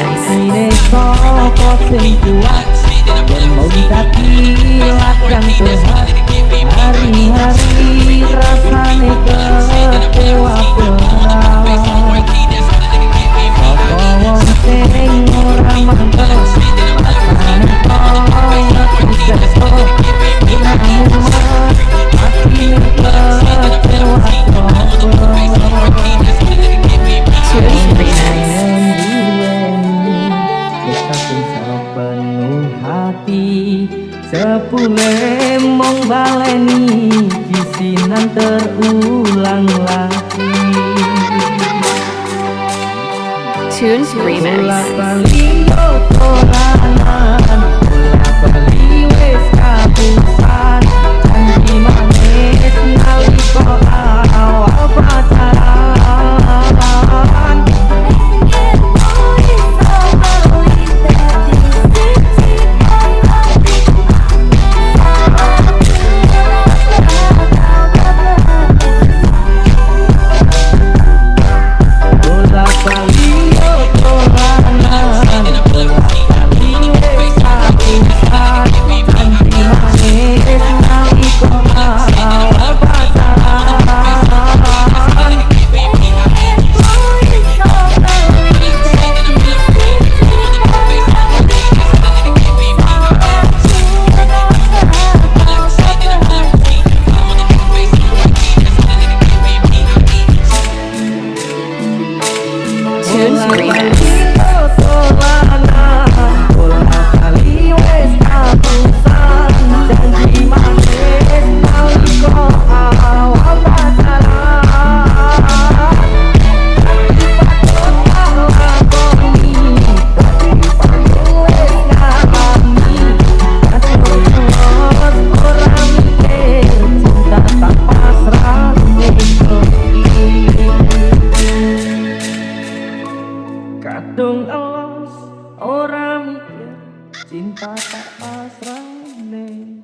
Remix. Ini sokot sing kuat dan mau ditakilat yang sehat. Hari-hari rasane kecewa berat. Sopo wong sing ora mantel rasane koyo disetok. Namun atine kecewa Tunes Remix. Penuh hati sepule mong baleni kisinan terulang lagi. Tunes Remix. Bola Bali Nggo Dolanan, bola Bali wis kapusan. Janji manis nalika awal pacaran. Bola Bali Nggo Dolanan, bola Bali wis kapusan. Janji manis nalika awal pacaran. Tunes Remix. Bola Bali wis kapusan. Janji manis nalika awal pacaran. Lakoni dadi panggung wis ngalami. Terus ora mikir cinta tak pasrah kadung elos ora mikir cinta tak pasrah ning